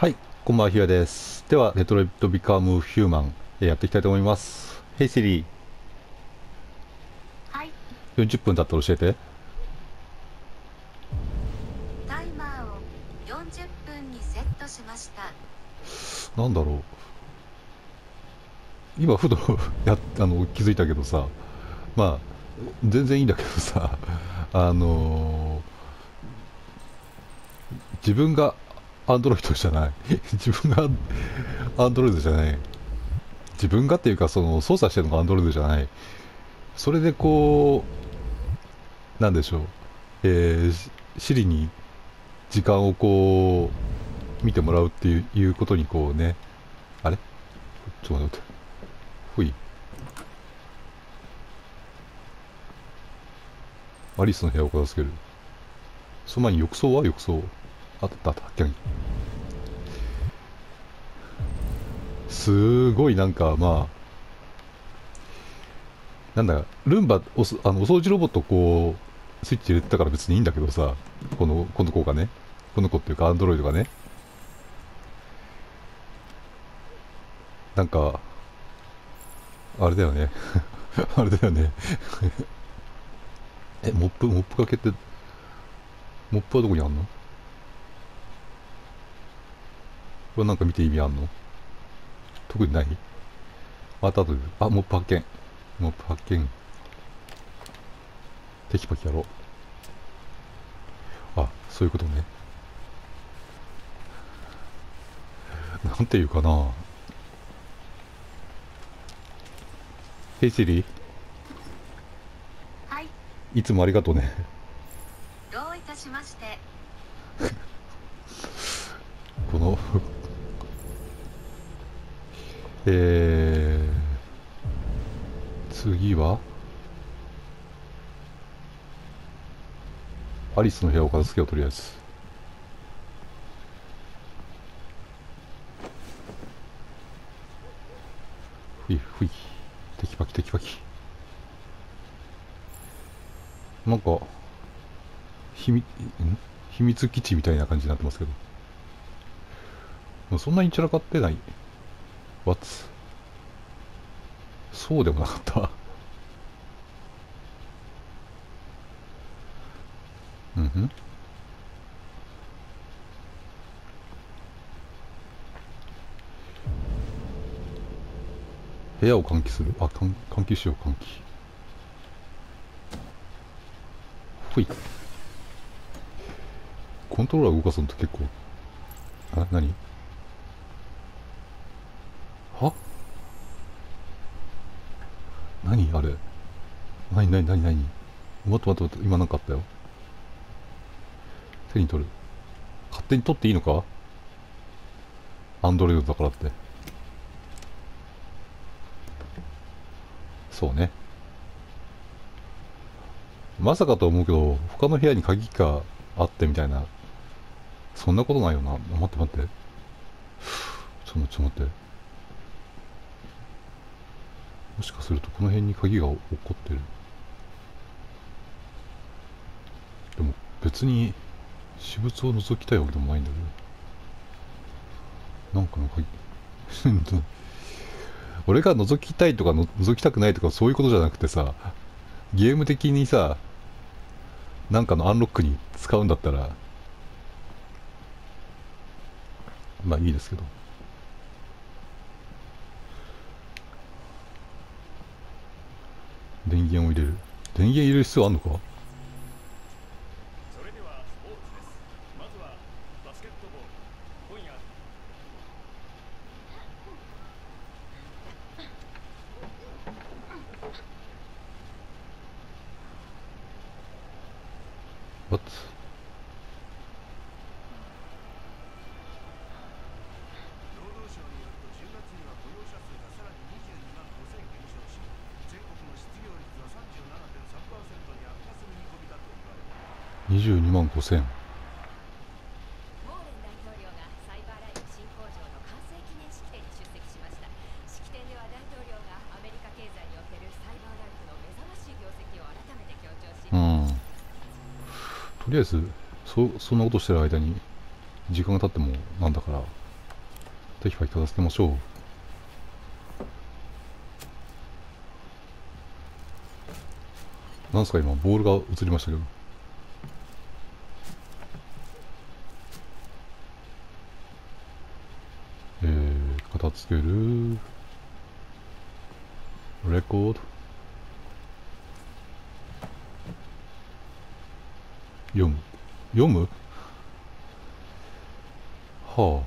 はい、こんばんは、ひろやです。では、レトロイトビカムヒューマン、やっていきたいと思います。ヘイシリー、 はい、 40分経ったら教えて。 タイマーを40分にセットしました。 なんだろう。今、ふと気づいたけどさ、まあ、全然いいんだけどさ、あのー自分がアンドロイドじゃない。自分がアンドロイドじゃない。自分がっていうか、操作してるのがアンドロイドじゃない。それでなんでしょう。シリに時間を見てもらうっていうことにね、あれちょっと待って。ほい。アリスの部屋を片付ける。その前に浴槽。あったあった、発見。すごいなんか、まあ、なんだ、ルンバ、お掃除ロボットスイッチ入れてたから別にいいんだけどさ、この子がね、この子っていうかアンドロイドがね、なんか、あれだよね。あれだよね。モップかけて、モップはどこにあんの？これなんか見て意味あんの？特にない。また後で。あ、モップ発見。モップ発見。テキパキやろう。あ、そういうことね。なんていうかな。ヘイシリ、 はい、 いつもありがとうね。 どういたしまして。 この次は、アリスの部屋を片付けよう、とりあえず。ふいふい。テキパキテキパキ。なんか、秘密、秘密基地みたいな感じになってますけど。もうそんなに散らかってない。わつ。そうでもなかった。うんふん。部屋を換気する。あ、換気しよう、換気。ほい。コントローラー動かすのって結構、何は何あれ。何待って、今なんかあったよ。手に取る。勝手に取っていいのか？アンドロイドだからって。そうね。まさかと思うけど、他の部屋に鍵があってみたいな。そんなことないよな。待って。ちょ待って。もしかするとこの辺に鍵が起こってる。でも別に私物を覗きたいわけでもないんだけど。なんかの鍵。俺が覗きたいとか覗きたくないとかそういうことじゃなくてさ、ゲーム的にさ、なんかのアンロックに使うんだったら、まあいいですけど。電源を入れる。電源入れる必要あんのか？ それではスポーツです。まずはバスケットボール。今夜 ？What？ 労働省によると10月には雇用者数がさらに22万5000減少し、全国の失業率は37.3%に悪化する見込みだと言われている。 22万5千。 モーレン大統領がサイバーライフ新工場の完成記念式典に出席しました。式典では大統領がアメリカ経済におけるサイバーライフの目覚ましい業績を改めて強調し、 うん。とりあえず、そんなことしてる間に、時間が経ってもなんだから、 テキパキ片付けましょう。なんすか今ボールが映りましたけど。片付ける。レコード。読むはあ。こ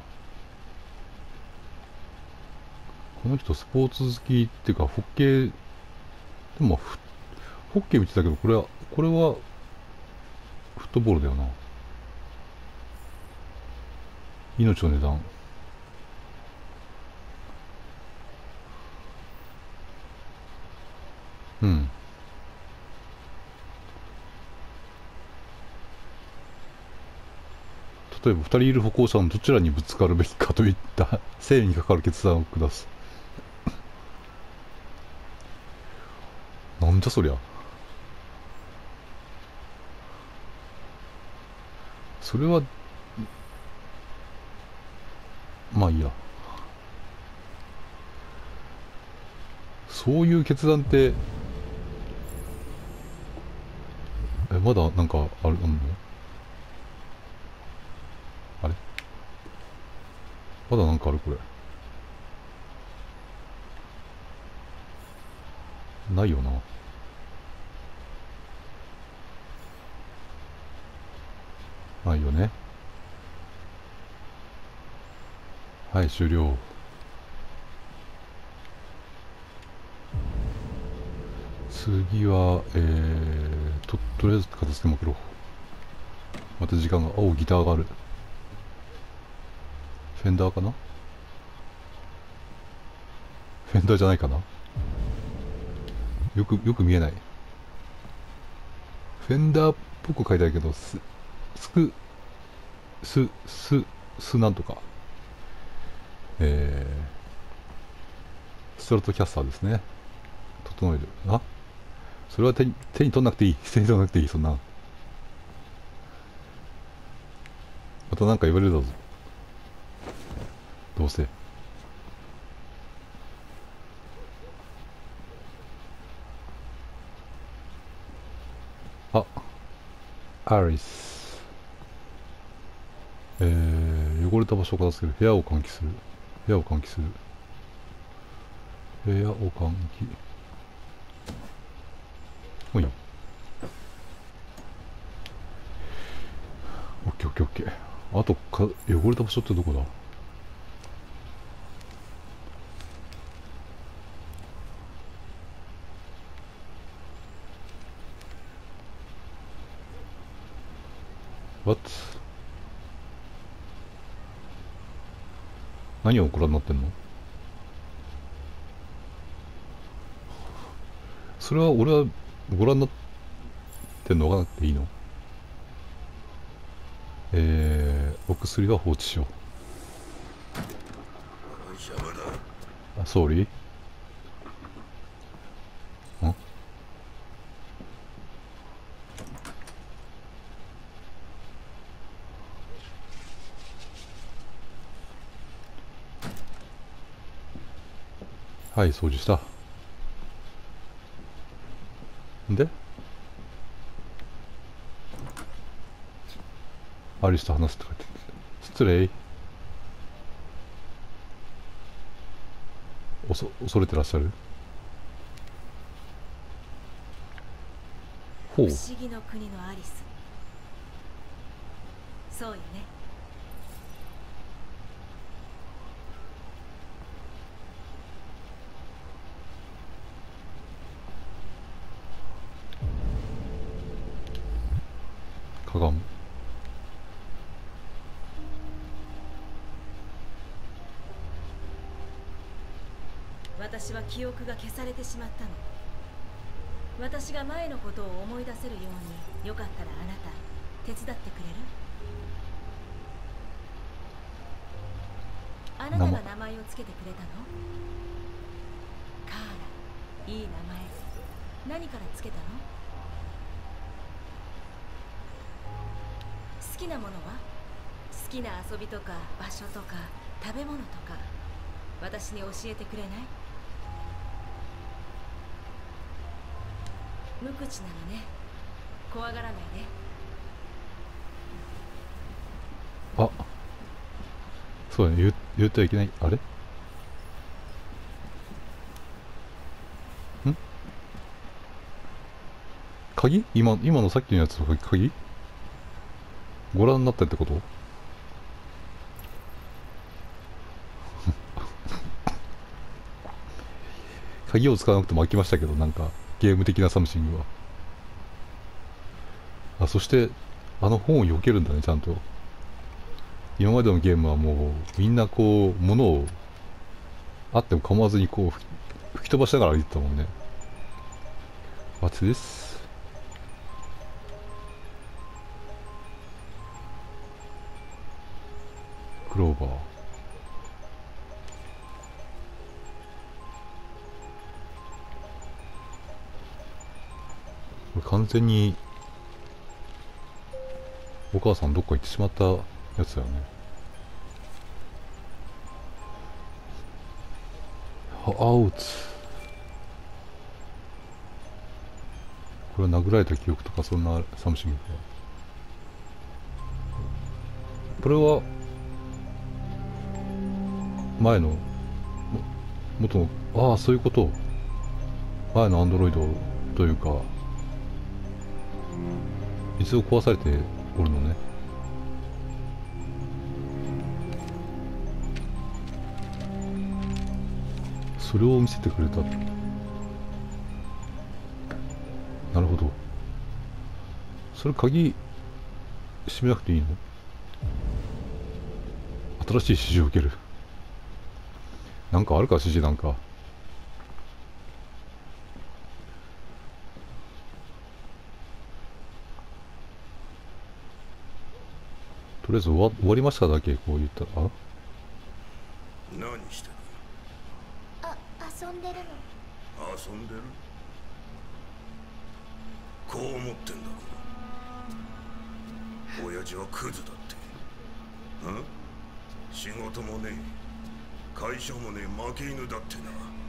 の人スポーツ好きっていうか、ホッケー、でもホッケー見てたけど、これはフットボールだよな。命の値段。うん。例えば2人いる歩行者のどちらにぶつかるべきかといった生命に関わる決断を下す。なんじゃそりゃ。それはまあいいや。そういう決断ってまだなんかあるの？あれまだなんかあるこれ。ないよな。ないよね。はい、終了。次は、とりあえず片付けまくろう。また時間が、ギターがある。フェンダーかな？フェンダーじゃないかな？よく見えない。フェンダーっぽく書いてあるけど、なんとか。ストラトキャスターですね。整える。それは手に取んなくていい。手に取らなくていい、そんな。またなんか言われるだぞ。どうせ。アリス。汚れた場所を片付ける。部屋を換気する。部屋を換気。おい。オッケー。あと汚れた場所ってどこだ？何をご覧になってんの？それは俺はご覧になってんのがなくていいの？お薬は放置しよう。ソーリー？はい、掃除した。でアリスと話すって書いてある。失礼。恐れてらっしゃる？ほう。 不思議の国のアリス。そうよね。 かがむ。 私は記憶が消されてしまったの。私が前のことを思い出せるように、よかったらあなた手伝ってくれる？あなたが名前をつけてくれたの？カーラ、いい名前。何からつけたの？好きなものは？好きな遊びとか場所とか食べ物とか私に教えてくれない？無口なのね。怖がらないで。 あ、そうだね、言ってはいけない。あれん、鍵、今のさっきのやつの鍵ご覧になったってこと？鍵を使わなくても開きましたけど、なんかゲーム的なサムシングは。あ、そしてあの本を避けるんだね、ちゃんと。今までのゲームはもうみんなこう物をあっても構わずにこう吹き飛ばしながら歩いてたもんね。What's this? クローバー。これ完全にお母さんどっか行ってしまったやつだよね。アウツ。これは殴られた記憶とかそんなサムシングか。これは前の元の、ああそういうこと。前のアンドロイドというか一度壊されておるのね。それを見せてくれた。なるほど。それ鍵閉めなくていいの？新しい指示を受ける。なんかあるか、指示なんか。とりあえず終わりましただけこう言ったら、あ、 何してる？ 遊んでるの。 遊んでる？こう思ってんだろ。親父はクズだって。仕事もねえ、会社もねえ、負け犬だってな。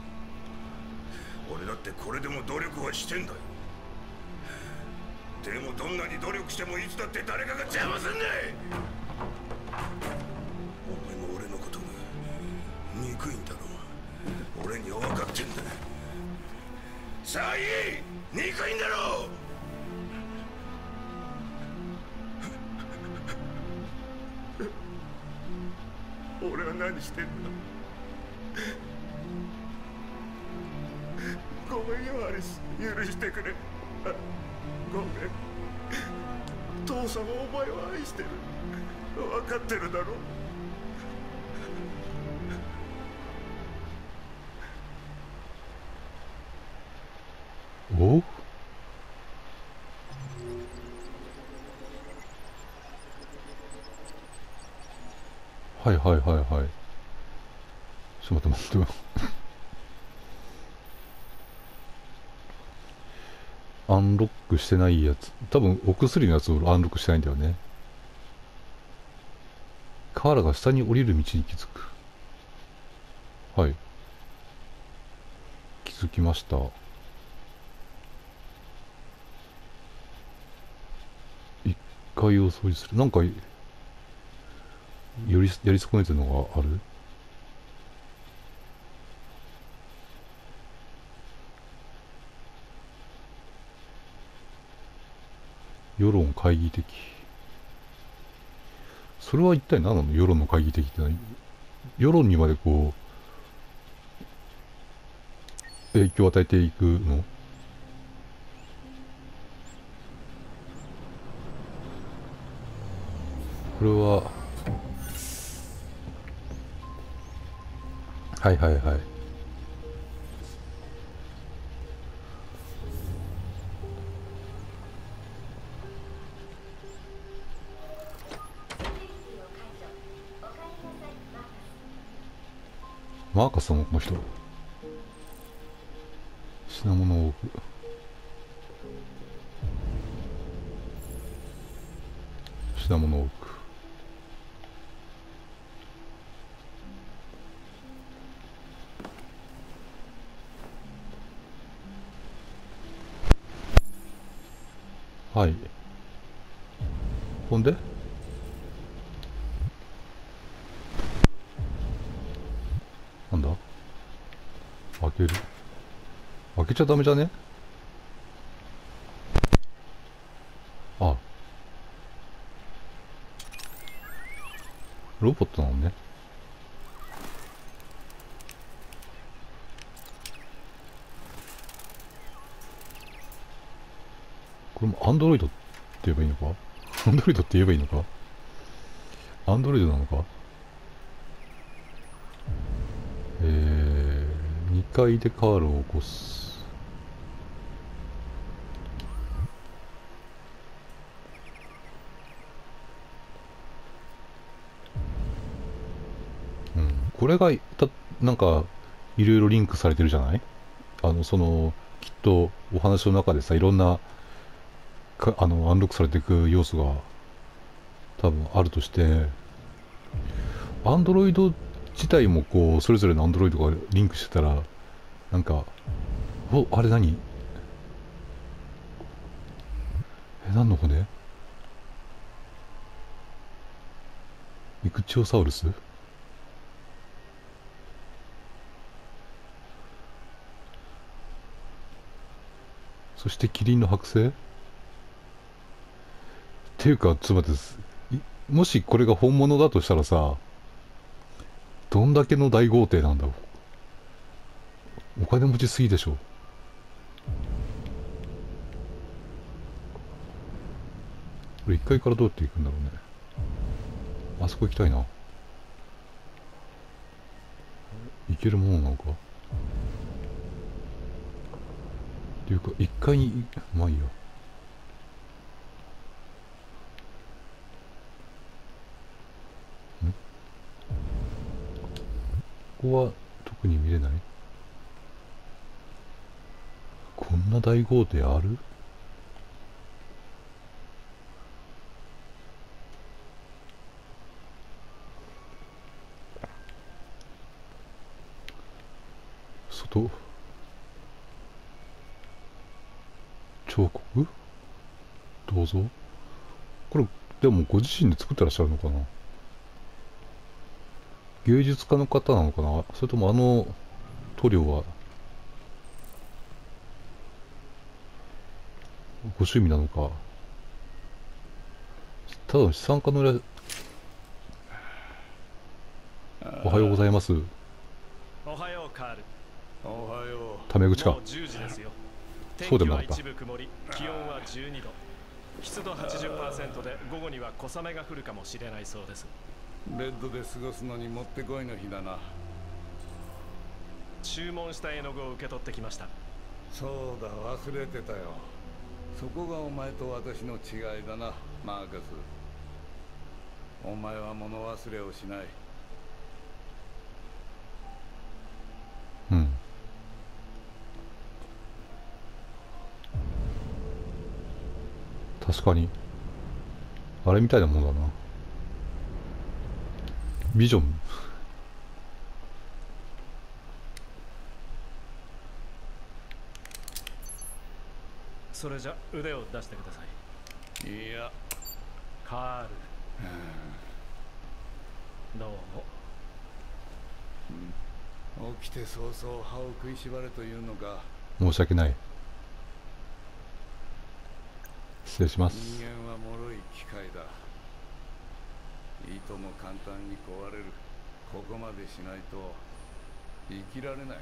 俺だってこれでも努力はしてんだよ。でもどんなに努力してもいつだって誰かが邪魔すんねえ。お前も俺のことが憎いんだろ。俺には分かってんだ。さあいい、憎いんだろ。俺は何してんだ。ごめんよアリス、許してくれ。ごめん。父さんはお前を愛してる。分かってるだろ。 お？はいはいはいはい。ちょっと待って待って。アンロックしてないやつ。多分お薬のやつをアンロックしてないんだよね。カーラが下に降りる道に気づく。はい。気づきました。一階を掃除する。なんか、やり損ねてるのがある？世論懐疑的。それは一体何なの？世論の懐疑的って何？世論にまでこう影響を与えていくの？これははいはいはい。マーカスのこの人。品物を置く。品物を置く。 はい。ほんでなんだ、開ける。開けちゃダメじゃね？あ、ロボットなのね。これもアンドロイドって言えばいいのか？アンドロイドって言えばいいのか？アンドロイドなのか？2階でカールを起こす。うん。これが、なんか、いろいろリンクされてるじゃない？きっとお話の中でさ、いろんな、アンロックされていく要素が多分あるとして、アンドロイド自体もこう、それぞれのアンドロイドがリンクしてたら、なんか、あれ何？何の骨？イクチオサウルス？そしてキリンの剥製？っていうか、ちょっと待って、もしこれが本物だとしたらさ、どんだけの大豪邸なんだろう。お金持ちすぎでしょ。これ1階からどうやって行くんだろうね。あそこ行きたいな。行けるものなのかっていうか、1階に、まあいいや。ここは特に見れない？こんな大豪邸ある？外彫刻銅像？これでもご自身で作ってらっしゃるのかな？芸術家の方なのかな？それとも塗料はご趣味なのか？ただの資産家のおはようございます。 おはようカール。おはよう。 タメ口か。 もう10時ですよ。 そうでもなかった。 天気は一部曇り、気温は12度。湿度 80% で午後には小雨が降るかもしれないそうです。 レッドで過ごすのにもってこいの日だな。 注文した絵の具を受け取ってきました。 そうだ、忘れてたよ。そこがお前と私の違いだな、マーカス。お前は物忘れをしない。 うん。確かにあれみたいなもんだな。ビジョン。 それじゃ腕を出してください。 いや、 カール。どうも。 起きて早々歯を食いしばれというのか。 申し訳ない。失礼します。 人間は脆い機械だ。いとも簡単に壊れる。ここまでしないと生きられない。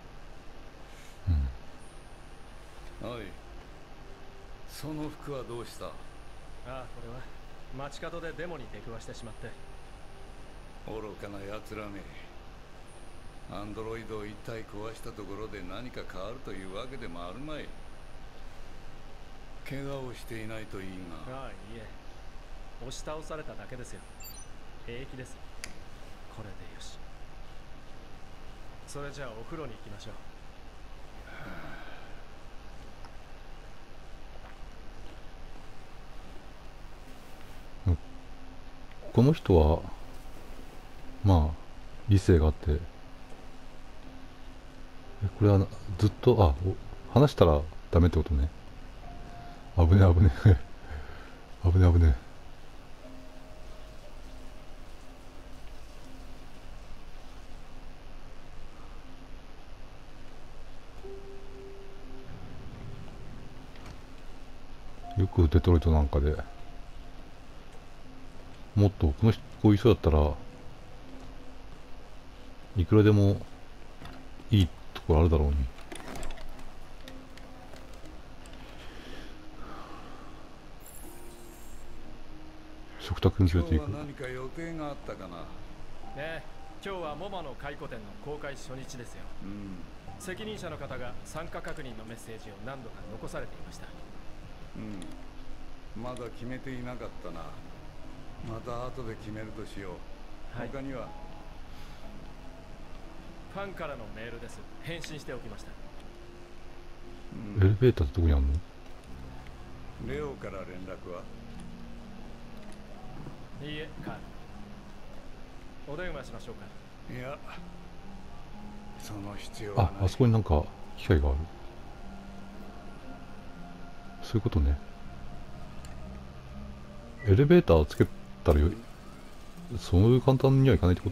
おい、その服はどうした？ ああ、これは街角でデモに出くわしてしまって。 愚かな奴らめ。アンドロイドを一体壊したところで何か変わるというわけでもあるまい。怪我をしていないといいが。 ああ、いいえ。押し倒されただけですよ。平気です。これでよし。それじゃあお風呂に行きましょう。 この人はまあ理性があって、これはずっと話したらダメってことね。 危ね危ね危ね危ね。よくデトロイトなんかでもっとこの人こういう人だったらいくらでもいいところあるだろうに。食卓に連れて行く。 今日は何か予定があったかな。 ねえ、今日はモマの回顧展の公開初日ですよ。責任者の方が参加確認のメッセージを何度か残されていました。 まだ決めていなかったな。また後で決めるとしよう。 はい、 他にはファンからのメールです。返信しておきました。 エレベーターってどこにあるの？ レオから連絡は？ いいえ、カール。お電話しましょうか。 いや、その必要はない。 あそこになんか機械がある。そういうことね。エレベーターつけたらそういう簡単にはいかないってこと？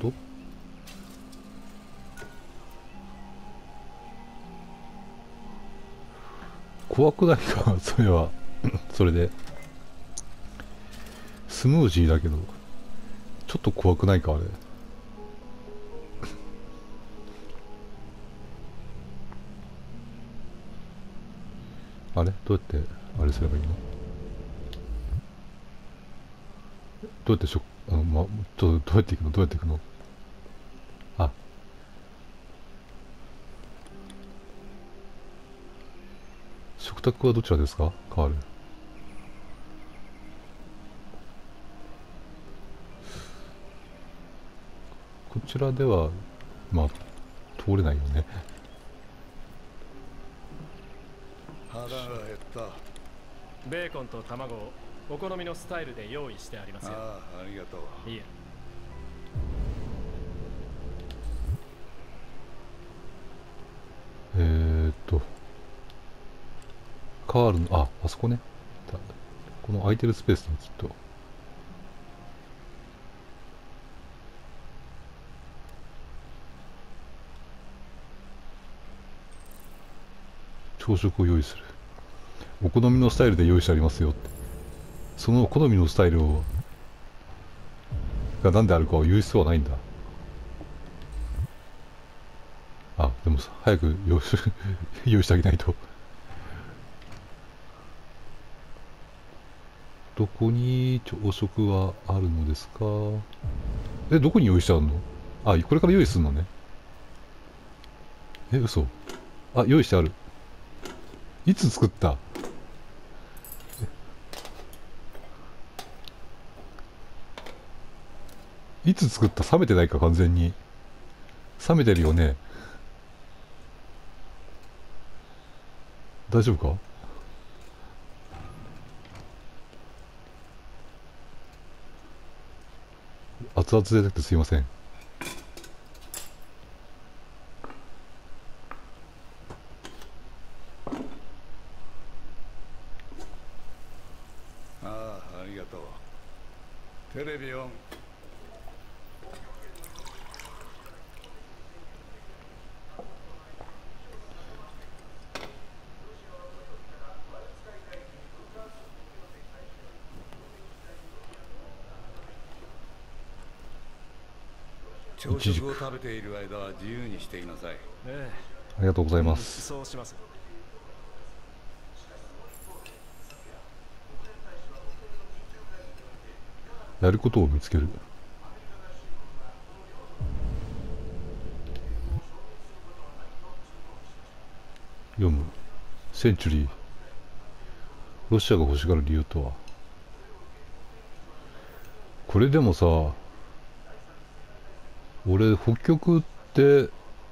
怖くないかそれはそれでスムージーだけどちょっと怖くないかあれ。あれどうやってあれすればいいの？どうやってどうやって行くの？どうやって行くの？あ、食卓はどちらですか？カール。こちらではまあ通れないよね。 腹が減った。 ベーコンと卵をお好みのスタイルで用意してありますよ。 ありがとう。 いいえ。 カールのあそこね。この空いてるスペースにきっと。朝食を用意する。お好みのスタイルで用意してありますよって。その好みのスタイルが何であるかを言う必要はないんだ。でも早く用意してあげないと。どこに朝食はあるのですか？どこに用意してあるの？これから用意するのね。嘘。用意してある。いつ作った？いつ作った？冷めてないか？完全に冷めてるよね。大丈夫か？熱々でなくてすいません。 ありがとう。テレビオン。朝食を食べている間は自由にしていなさい。 ありがとうございます。 そうします。 やることを見つける。読む。センチュリー。ロシアが欲しがる理由とは。これでもさ、俺北極って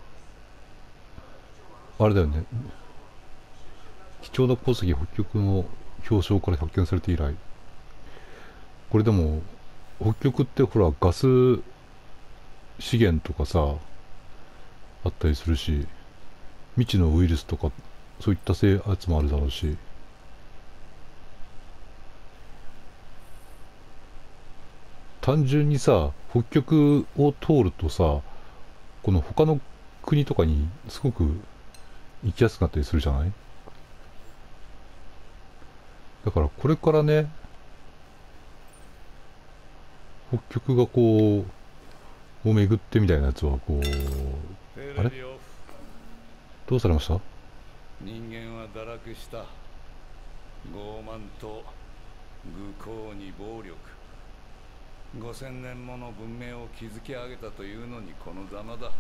あれだよね。貴重な鉱石北極の氷床から発見されて以来。これでも北極ってほらガス資源とかさあったりするし、未知のウイルスとかそういったやつもあるだろうし、 単純にさ、北極を通るとさ、この他の国とかにすごく行きやすくなったりするじゃない？だからこれからね、北極がこう、を巡ってみたいなやつはこう、あれ？どうされました？ 人間は堕落した。傲慢と愚行に暴力。5000年もの文明を築き上げたというのにこのざまだ。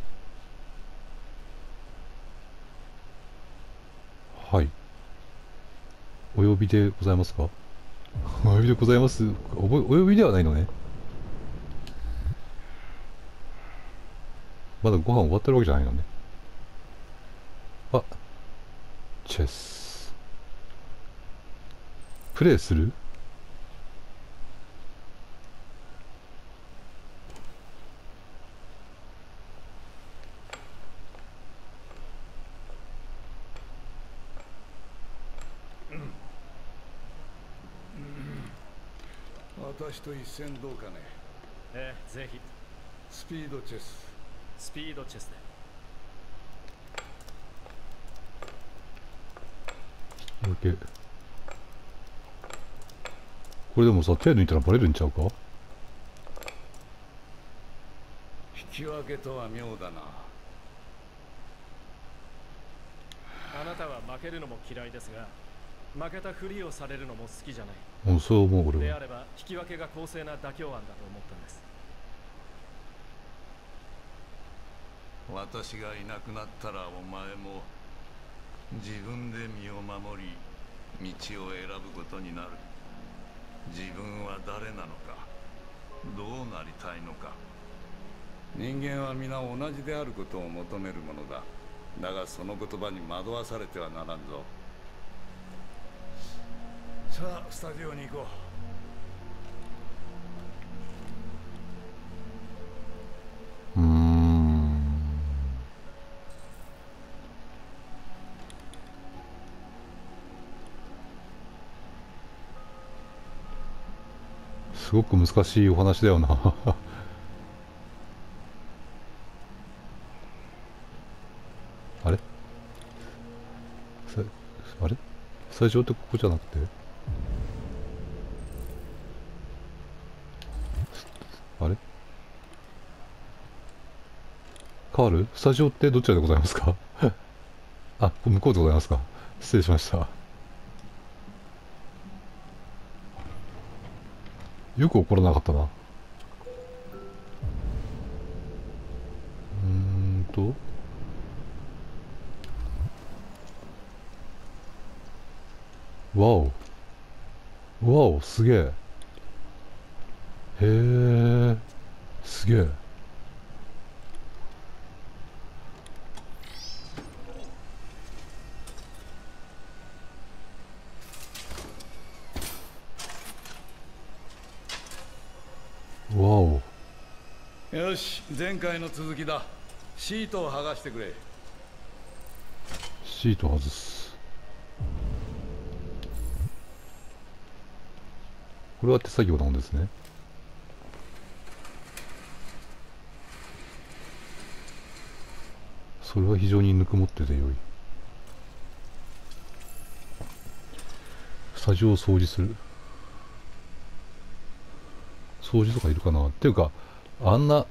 はい。お呼びでございますか？お呼びでございます。お呼びではないのね。まだご飯終わってるわけじゃないのね。あ、チェス。プレイする？ 私と一戦どうかね。 ええ、ぜひ。 スピードチェス。 スピードチェスで。 オッケー。これでもさ、手抜いたらバレるんちゃうか？ 引き分けとは妙だな。 あなたは負けるのも嫌いですが、負けたふりをされるのも好きじゃない。 そう思う俺は。 であれば引き分けが公正な妥協案だと思ったんです。 私がいなくなったらお前も自分で身を守り道を選ぶことになる。自分は誰なのか、どうなりたいのか。人間は皆同じであることを求めるものだ。だがその言葉に惑わされてはならんぞ。さあスタジオに行こすごく難しいお話だよな。あれ？あれ？スタジオってここじゃなくて？あれ？カール？スタジオってどちらでございますか？あ、向こうでございますか。失礼しました。よく怒らなかったな。わお。わお、すげえ。へえ、すげえ。わお。 よし、前回の続きだ。シートを剥がしてくれ。 シート外す。これは手作業なんですね。それは非常にぬくもってて良い。スタジオを掃除する。掃除とかいるかなっていうか、あんな、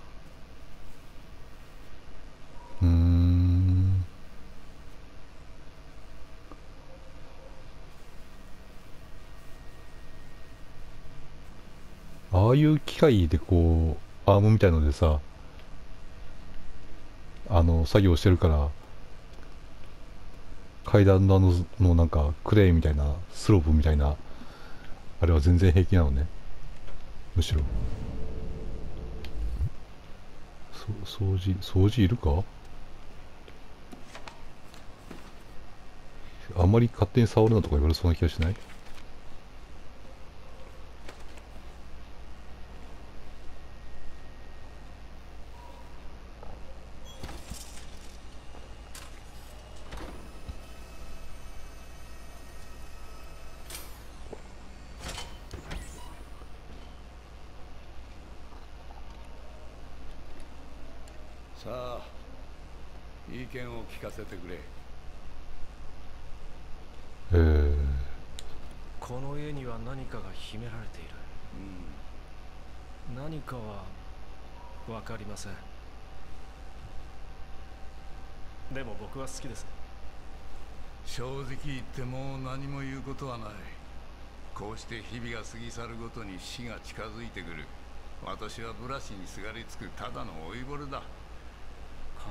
ああいう機械でこう、アームみたいのでさ、作業してるから、階段のなんか、クレーンみたいな、スロープみたいな、あれは全然平気なのね。むしろ。掃除いるか？あんまり勝手に触るなとか言われそうな気がしない？ さあ意見を聞かせてくれ。 この家には何かが秘められている。何かは分かりません。でも僕は好きです。 正直言ってもう何も言うことはない。こうして日々が過ぎ去るごとに死が近づいてくる。私はブラシにすがりつくただの老いぼれだ。 カ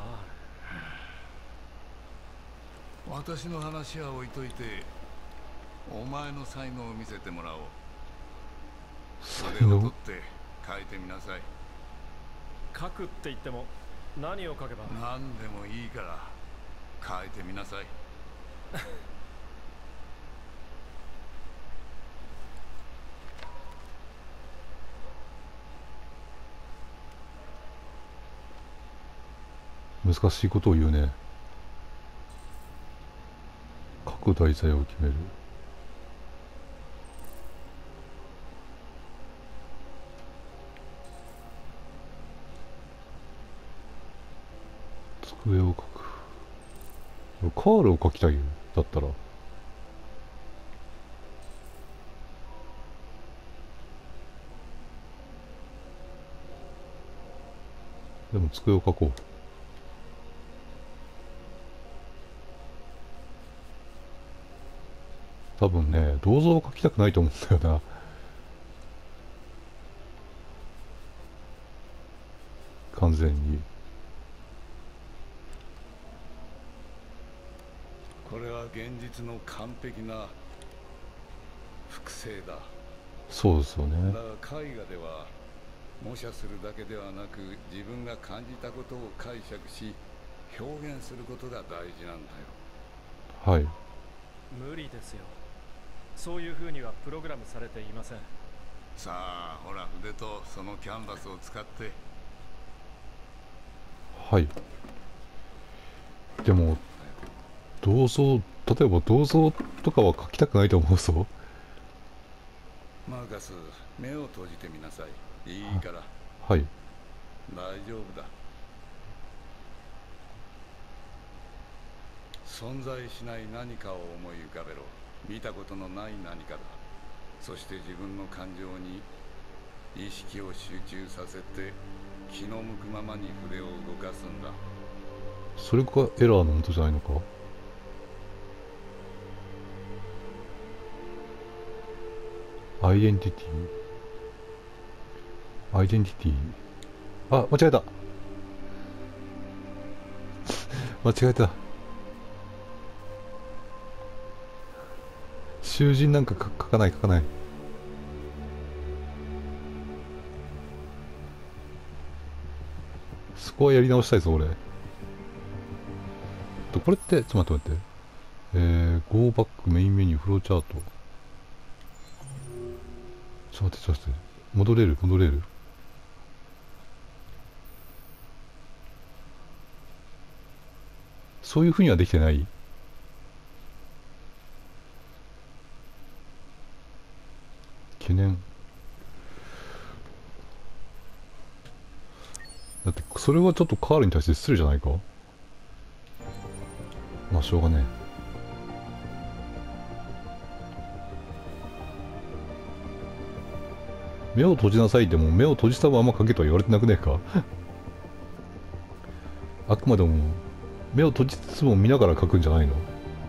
ール、 私の話は置いといて、お前の才能を見せてもらおう。それを取って書いてみなさい。 書くって言っても何を書けば。 何でもいいから書いてみなさい。 難しいことを言うね。各題材を決める。机を描く。カールを描きたいよ。だったら。でも机を描こう。多分ね、銅像を描きたくないと思うんだよな。完全に。 これは現実の完璧な複製だ。 そうですよね。 だが絵画では模写するだけではなく、自分が感じたことを解釈し表現することが大事なんだよ。 はい。 無理ですよ。そういう風にはプログラムされていません。 さあほら、筆とそのキャンバスを使って。 はい。でも銅像、例えば銅像とかは描きたくないと思うぞ。 マーカス、目を閉じてみなさい。いいから。 はい。 大丈夫だ。存在しない何かを思い浮かべろ。見たことのない何かだ。そして自分の感情に意識を集中させて、気の向くままに筆を動かすんだ。 それがエラーの元じゃないのか。アイデンティティ。アイデンティティ。あ、間違えた。間違えた。囚人なんか書かない書かない。そこはやり直したいぞ俺。これってちょっと待って。Go back メインメニューフローチャート。ちょっと待って。戻れる。そういうふうにはできてない。懸念。だってそれはちょっとカールに対して失礼じゃないか。まあしょうがねえ。目を閉じなさいでも目を閉じたまま書けとは言われてなくねえか。あくまでも目を閉じつつも見ながら書くんじゃないの。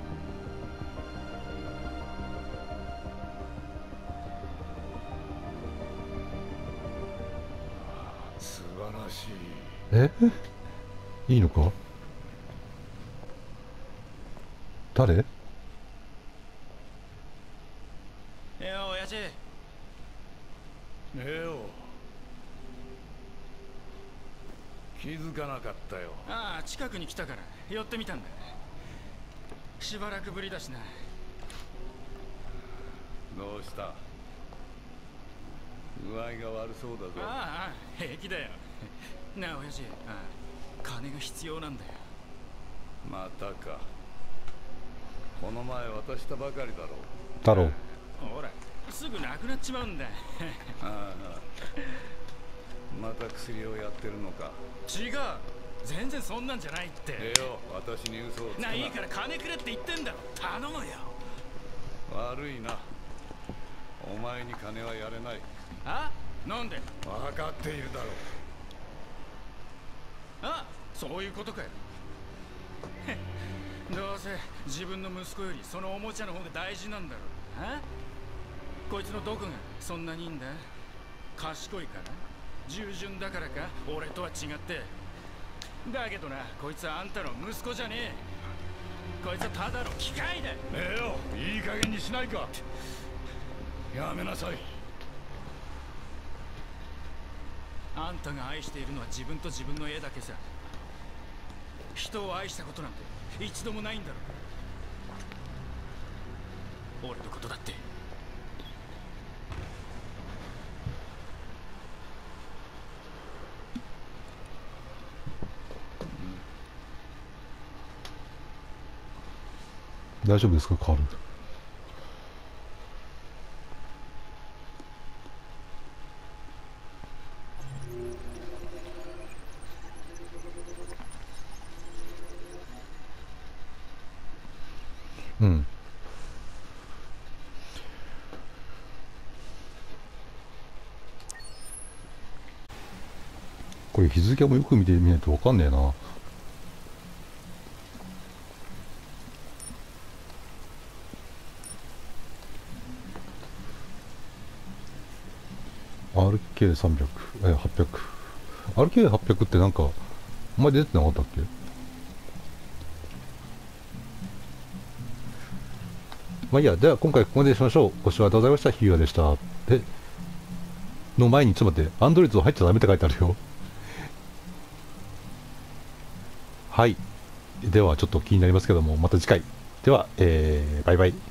素晴らしい。 え、いいのか。誰。 いや、親父。 レオ、気づかなかったよ。 ああ、近くに来たから寄ってみたんだ。しばらくぶりだしな。 どうした。具合が悪そうだぞ。 ああ、平気だよ。なあ親父、金が必要なんだよ。 またか。この前渡したばかりだろう。 太郎。 ほら、すぐなくなっちまうんだ。 ああ、また薬をやってるのか。 違う、 全然そんなんじゃないってレオ、私に嘘をつくな。 いいから金くれって言ってんだろ。頼むよ。 悪いな、お前に金はやれない。 あ、なんで？ 分かっているだろう。 あ、そういうことかよ。どうせ自分の息子よりそのおもちゃの方が大事なんだろう。あ、こいつのどこがそんなにいいんだ？賢いかな？従順だからか？俺とは違って。だけどな、こいつはあんたの息子じゃねえ。こいつはただの機械だ。 レオ、いい加減にしないか。やめなさい。 あんたが愛しているのは自分と自分の絵だけさ。人を愛したことなんて一度もないんだろう。俺のことだって。 大丈夫ですか、カール。うん。これ日付もよく見てみないとわかんねえな。RK300、800。RK800 ってなんか、お前出てなかったっけ？まあいいや、では今回ここまでにしましょう。ご視聴ありがとうございました。ヒューガでした。の前にちょっと待って、アンドロイド入っちゃダメって書いてあるよ。はい。ではちょっと気になりますけども、また次回。では、バイバイ。